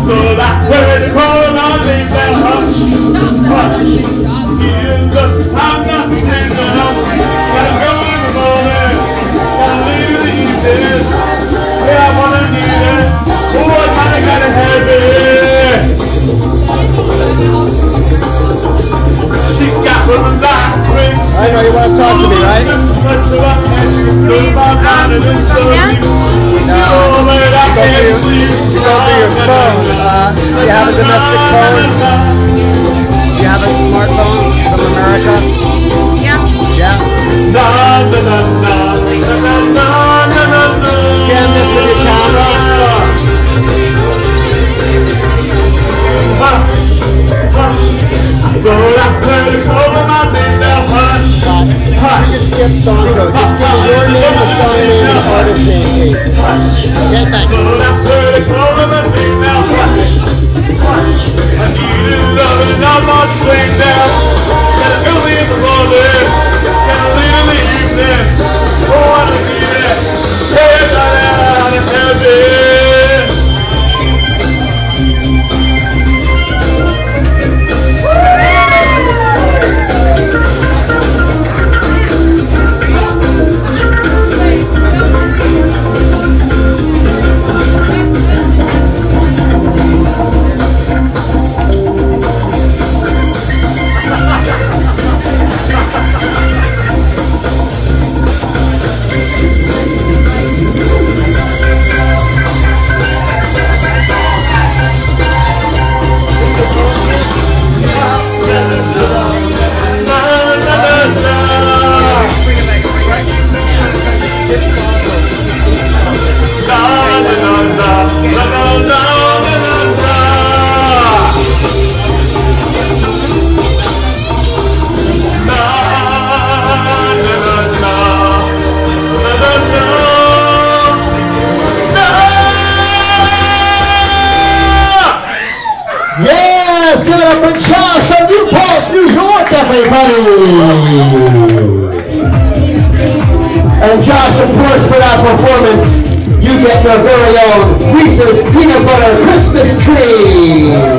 thought I heard it call my name. Now hush, hush. I'm not pretending. Gotta go in the morning. Gotta leave in the evening. Yeah, I wanna need it. Oh, I kinda gotta have it. She got one of the rings. I know you want to talk to me, right? No, you go through your phone. Do you have a domestic phone? Do you have a smartphone from America? Yeah. Yeah? Scan this with your camera. Hush, hush. I thought I heard it over my name. Now hush, hush. You can skip song code. Just give me your name, the song name, and the artist name, please. Okay, thanks. I thought I heard it over my name. Now hush, hush. I needed love and I'm not swing now. Gotta go in the morning. Gotta leave in the evening. Oh, I don't need it. Hey, I gotta have it. Yes, give it up for Josh from New Paltz, New York, everybody! And Josh, of course, for that performance, you get your very own Reese's Peanut Butter Christmas Tree!